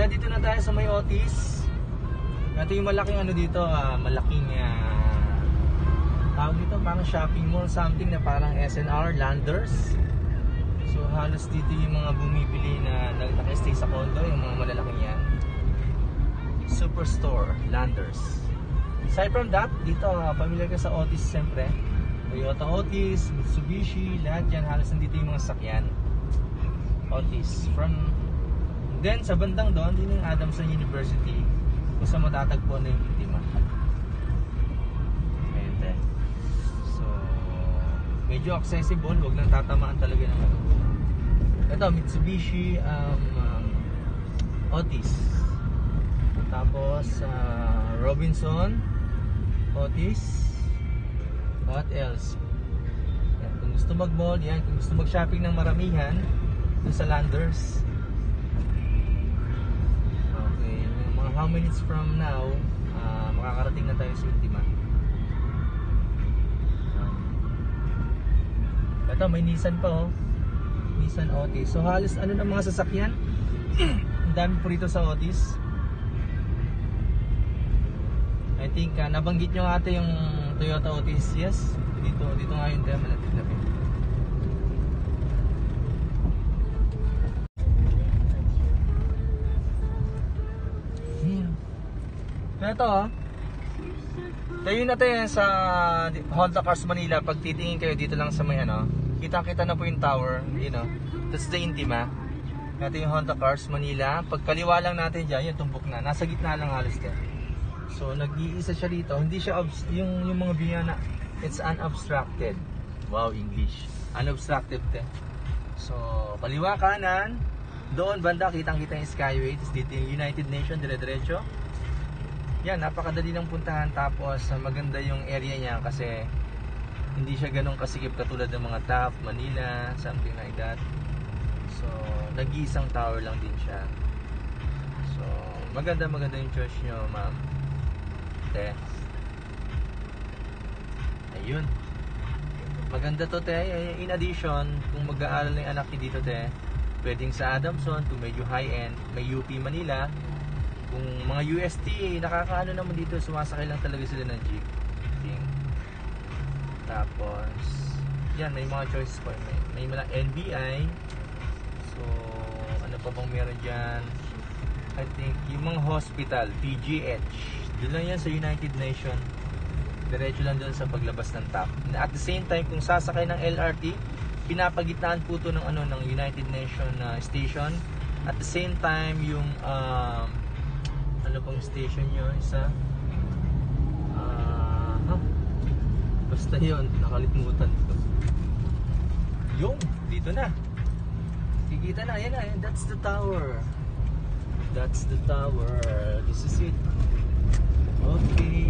Kaya dito na tayo sa may Otis. Ito yung malaking ano dito, malaking tawag dito, parang shopping mall something na parang SNR, Landers. So halos dito yung mga bumibili na naka-stay sa condo, yung mga malalaking yan. Superstore, Landers. Aside from that, dito familiar ka sa Otis siyempre. Toyota Otis, Mitsubishi, lahat yan, halos nandito yung mga sakyan. Otis. Then sa bandang doon, din yung Adamson University, kung saan matatagpuan na yung Intima. Ayan. So, medyo accessible, huwag lang tatamaan talaga ng ano. Ito, Mitsubishi Otis. Tapos, Robinson Otis. What else? Yan, kung gusto mag-mall, yan, kung gusto mag-shopping ng maramihan, dun sa Landers. Okay, mga how minutes from now, makakarating na tayo sa Ultima. Ito, may Nissan pa, oh. Nissan Otis. So halos ano na mga sasakyan? Ang dami po rito sa Otis. I think nabanggit nyo ata yung Toyota Otis. Yes, dito nga yung demo malapit-lapit. Ito, tayo na tayo sa Honda Cars Manila. Pag titingin kayo dito lang sa may ano, kita-kita na po yung tower, you know. That's the Intima. Ito yung Honda Cars Manila. Pag kaliwa lang natin dyan, yung tumbok na, nasa gitna lang halos ka. So nag-iisa siya dito. Hindi siya yung mga view na it's unobstructed. Wow, English. Unobstructed So kaliwa kanan, doon banda kitang-kita yung Skyway. Tapos dito yung United Nations, dire-diretso. Yan, napakadali lang puntahan. Tapos maganda yung area niya kasi hindi siya ganun kasikip katulad ng mga Taft, Manila, something like that. So nag-iisang tower lang din siya. So maganda yung church nyo, ma'am. Ayun, maganda to, in addition, kung mag-aaral na yung anak niyo dito, pwedeng sa Adamson, kung medyo high-end, may UP Manila. Kung mga UST, nakakaano naman dito, sumasakay lang talaga sila ng jeep. Tapos yan, may mga choices po, may mga NBI. So ano pa bang meron dyan? I think yung mga hospital, PGH, doon lang yan sa United Nations. Diretso lang doon sa paglabas ng top. At the same time, kung sasakay ng LRT, pinapagitnaan po ito ng, ng United Nations station. At the same time, yung ano pong station nyo? Isa? Basta yun, nakalimutan ko. Yung, dito na. Kikita na, yan na. That's the tower. That's the tower. This is it. Okay.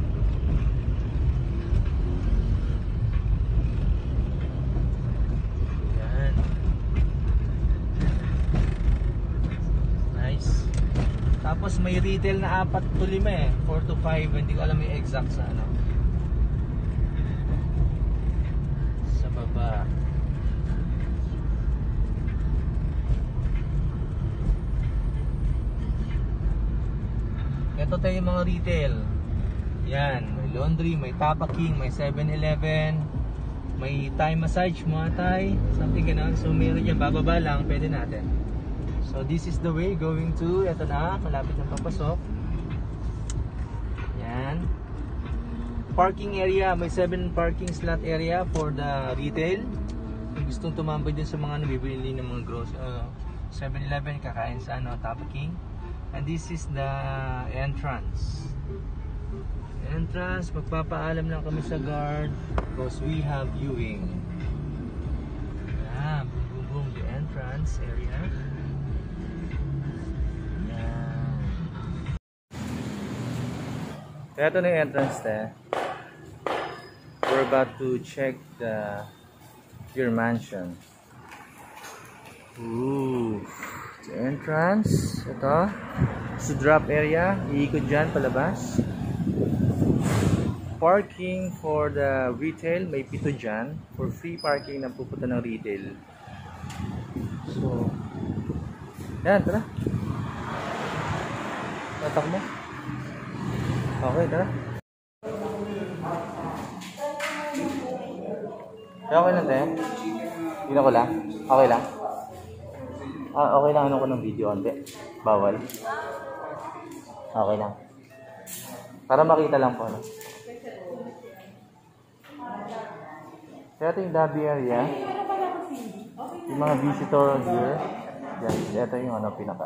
Yan. Nice. Tapos may retail na 4 to 5 4 to 5. Hindi ko alam yung exact sa ano. Sa baba. Ito tayo yung mga retail. Yan, may laundry, may Papa King, may 7-Eleven, may Thai massage, Muay Thai, something ganun. So meron yan, bababa lang, pwede natin. So this is the way going to, eto na, malapit na papasok. Yan. Parking area, may 7 parking slot area for the retail. Kung gustong tumambay din sa mga nabibili ng mga grocery, 7-Eleven, kakain sa Papa King. And this is the entrance. Magpapaalam lang kami sa guard because we have viewing. Yeah, boom, boom, boom, the entrance area. Yeah. Ito na yung entrance We're about to check your mansion. Ooh. The entrance, ito sa drop area, iikot dyan palabas. Parking for the retail, may 7 dyan for free parking na pupunta ng retail. So yan, tara. Tatak mo. Okay, tara. Okay lang tayo? Hindi ko lang? Okay lang? Okay lang ano ko ng video, hindi? Bawal? Okay lang. Para makita lang po. No? Kaya ito yung lobby area. Yung mga visitor here. Yan, ito yung ano, pinaka.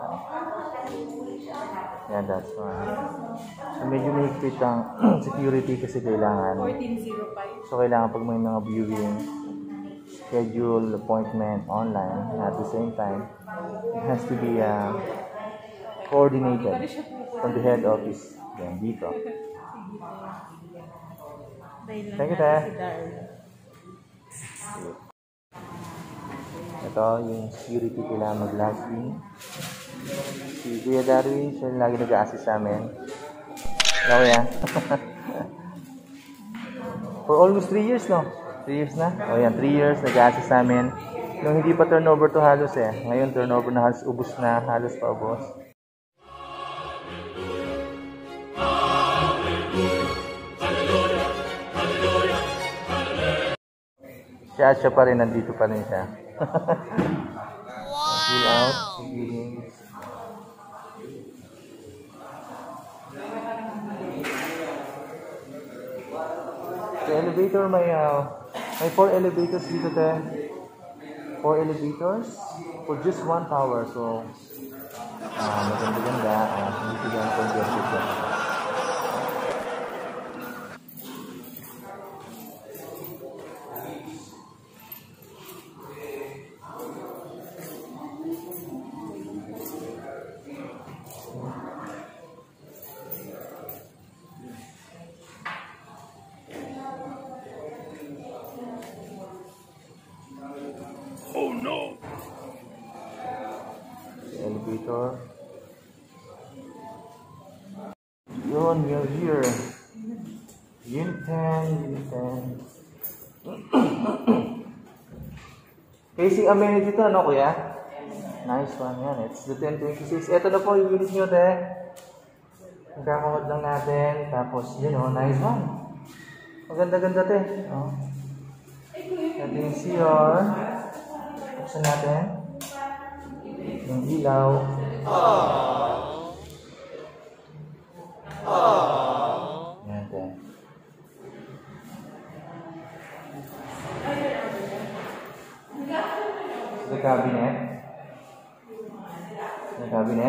Yan, that's one. So medyo mahigpit ang security kasi kailangan. 1405. So kailangan pag may mga viewing, schedule, appointment, online, at the same time, it has to be coordinated from the head office. Yan, dito. Thank you, Taya. Ito, yung security kailangan mag-last in. Si Kuya Darwin, siya yung lagi nag-a-assist sa amin. Hello, Kuya. For almost 3 years, no? 3 years na? O yan, 3 years nag-a-assist sa amin. Nung hindi pa turnover to halos eh. Ngayon turnover na halos, ubos na, halos pa ubos. Siya pa rin, nandito pa rin siya. Fill out, beginnings. The elevator may 4 elevators dito tayo. 4 elevators for just 1 tower. So, maganda-ganda. Hindi sila ang congested siya. Oh no! Elevator. Yun, we're here. Unit 10, Unit 10. Facing amenity to, ano kuya? Nice one yan. It's the 1026. Ito na po yung unit nyo, te. Magkakawad lang natin. Tapos, yun o, nice one. Maganda-ganda, te. Oh. Ito yung CR. Buksan natin. Yung ilaw. Yan, te. The cabinet. The cabinet.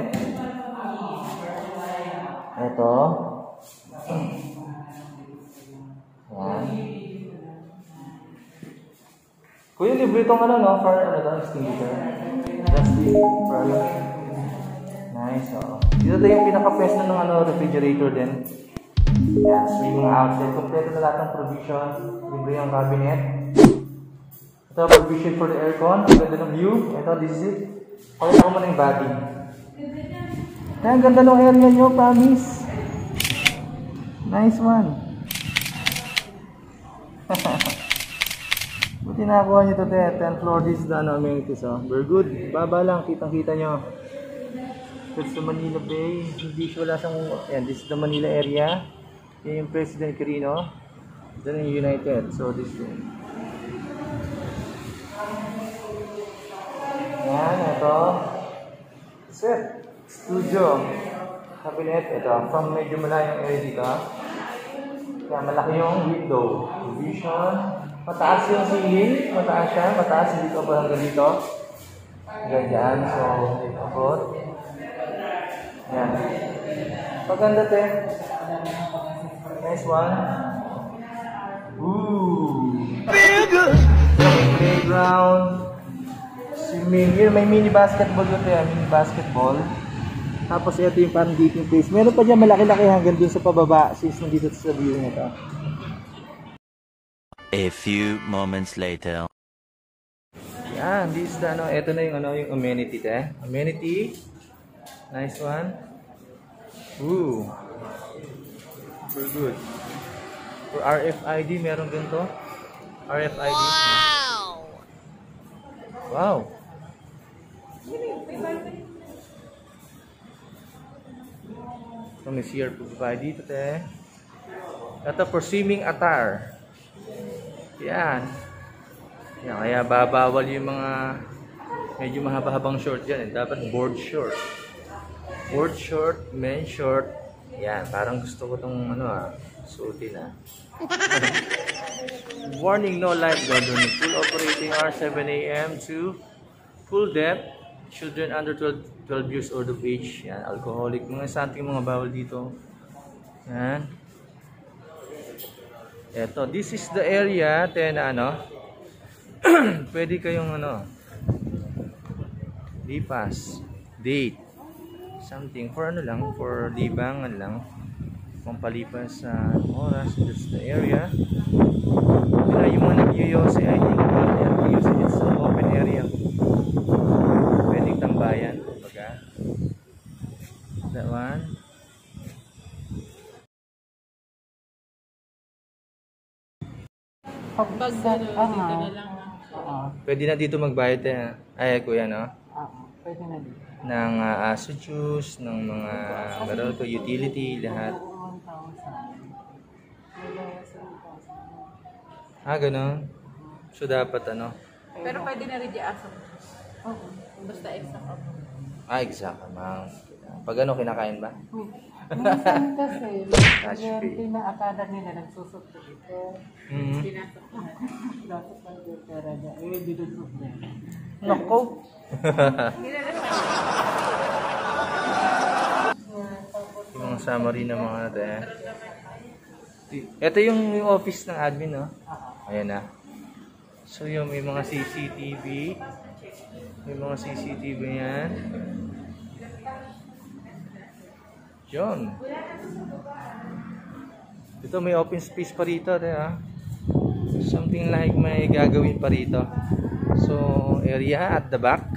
Ito. Yan. Kuya, libre itong ano, no? For ano to, extinguisher. Plastic. For ano. Nice, oo. Dito tayo yung pinaka-pwesto ng ano, refrigerator din. Yan, so yung mga outlet. Kompleto na lahat ng provision. Libre yung cabinet. Ito, provision for the aircon. Ang ganda ng view. Ito, this is it. Pakita ko muna yung body. Kaya ang ganda ng area nyo, promise. Nice one. Buti nakakuha nyo ito, 10th floor. This is the amenities, oh. Very good. Baba lang, kitang-kita nyo. That's the Manila Bay. Hindi siya wala siyang, yan, this is the Manila area. Yan yung President Quirino. Then yung United. So, this is yan, ito. Set. Studio. Cabinet. Ito. From medyo malayong area dito. Kaya malaki yung window. Vision. Mataas yung ceiling. Mataas siya. Mataas. Hindi ko ba hanggang dito. Ganyan. So, dito po. Yan. Paganda, te. Nice one. Ooh. Playground. Swimming. Here, may mini basketball dito yan. Mini basketball. Tapos ito yung parang dating place. Meron pa dyan malaki-laki hanggang dun sa pababa. Since nandito sa view na ito. A few moments later. Yan. This is the, ano. Ito na yung, ano, yung amenity, te. Amenity. Nice one. Ooh. Very good. For RFID, meron ganito. RFID. Wow! Wow! So may CR po ba dito, te? Ito for swimming attire. Yan. Yan, kaya babawal yung mga medyo mahaba-habang short yan. Dapat board short. Board short, men's short. Yan, parang gusto ko itong suotin Warning, no lifeguard during full operating hours 7 a.m. to full depth. Children under 12 years old of age. Yan, alcoholic. Mga something mga bawal dito. Yan. Eto, this is the area na pwede kayong lipas, date, something for for libangan lang, pampalipas sa oras. That's the area. Kaya yung mga nag-yoyose, I think it's an open area. Pwedeng tambayan, kumbaga. That one. Pag dito na lang. Pwede na dito magbayad ay kuya Pwede na dito. ng aso juice, ng mga Meralco utility, lahat. 1,000. Ganun. So dapat Pero pwede na rin yung aso. Oo. Basta extra ka. Exact amount. Pag kinakain ba? Minsan kasi, Cash fee. pinaakala nila nagsusok ko dito. Pinasok ko na. Pinasok ko yung pera niya. Dinusok niya. Nako! Yung mga summary ng mga ito yung office ng admin, Ayan na. So yung may mga CCTV. May mga CCTV yan. Yun. Ito may open space pa rito, something like may gagawin pa rito. So area at the back.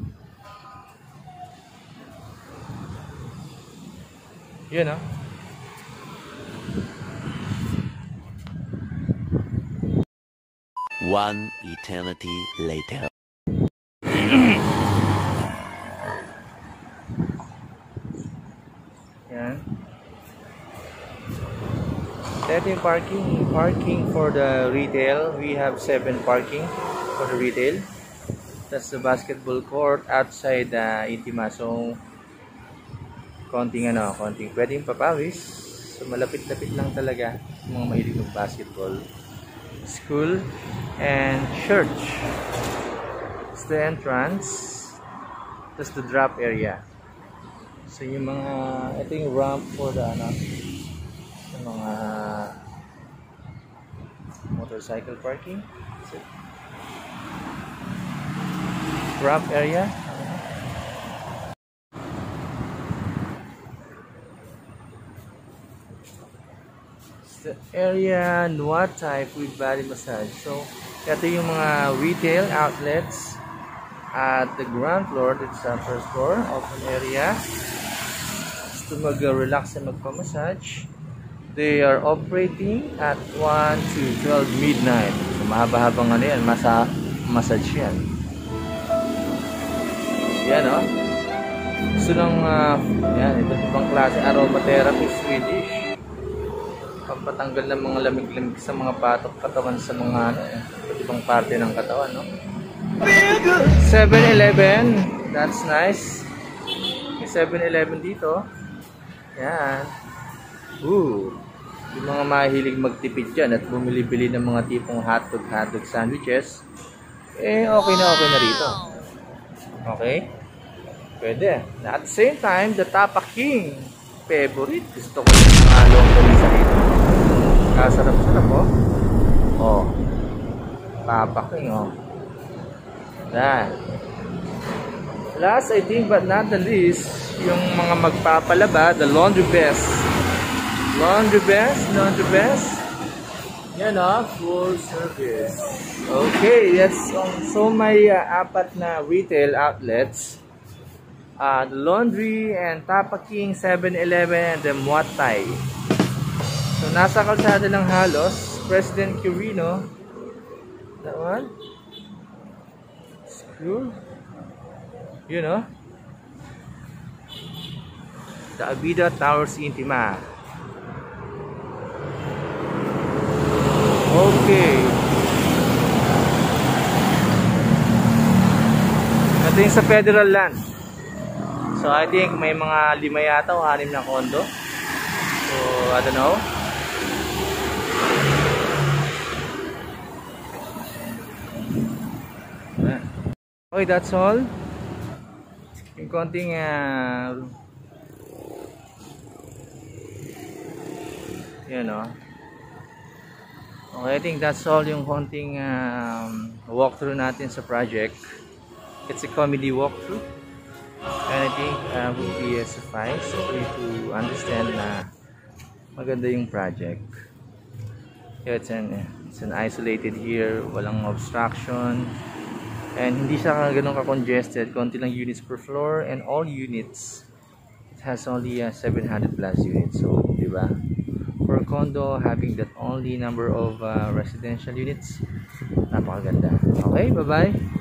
Yun, One eternity later. Yan. Ito yung parking for the retail. We have 7 parking for the retail. That's the basketball court outside Intima. So konting pwedeng papawis. So malapit-lapit lang talaga yung mga mahilig ng basketball. School and church. It's the entrance. That's the drop area. So yung ito yung ramp for the yung mga motorcycle parking. Ramp area. The area Nuat type with body massage. So ito yung mga retail outlets at the ground floor. It's the first floor, open area. To mag-relax and magpa-massage. They are operating at 1 to 12 midnight. So mahaba-habang yan, massage yan. Yan gusto ng yan, iba't ibang klase aromatherapy, Swedish. Pampatanggal ng mga lamig-lamig sa mga patok katawan sa mga iba't ibang parte ng katawan, 7-Eleven, that's nice. May 7-Eleven dito. Yan. Yung mga mahilig magtipid dyan at bumili-bili ng mga tipong hotdog sandwiches, okay na rito. Okay? Pwede. At the same time, the Tapa King favorite. Gusto ko yung mga longganisa dito. Kasarap-sarap, Tapa King, Yan. Last, I think, but not the least, yung mga magpapalaba, the Laundry Best. Laundry Best. Yan, full service. Okay, that's so may 4 na retail outlets. The Laundry and Tapa King, 7-Eleven, and the Muay Thai. So, nasa kalsada lang halos. President Quirino. That one. Screw. The Avida Towers Intima. Okay. Ito yung sa federal land. So I think may mga 5 yata o 6 na kondo. So I don't know. Okay, that's all. Yung konting you know. Okay, I think that's all yung konting walkthrough natin sa project. It's a comedy walkthrough, and I think would be suffice for you to understand na maganda yung project. Yeah, it's an isolated here, walang obstruction, and hindi siya ganun ka-congested. Konti lang units per floor, and all units, it has only 700 plus units. So, di ba? For a condo having that only number of residential units, napakaganda. Okay, bye-bye.